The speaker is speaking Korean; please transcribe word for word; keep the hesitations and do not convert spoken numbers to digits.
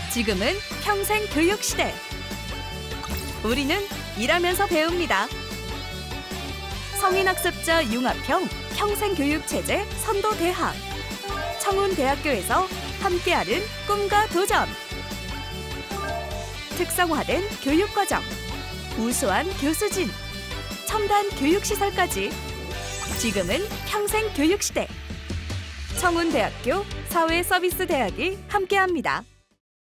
지금은 평생 교육 시대. 우리는 일하면서 배웁니다. 성인학습자 융합형 평생교육체제 선도대학. 청운대학교에서 함께하는 꿈과 도전. 특성화된 교육과정. 우수한 교수진. 첨단 교육시설까지. 지금은 평생 교육시대. 청운대학교 사회서비스대학이 함께합니다.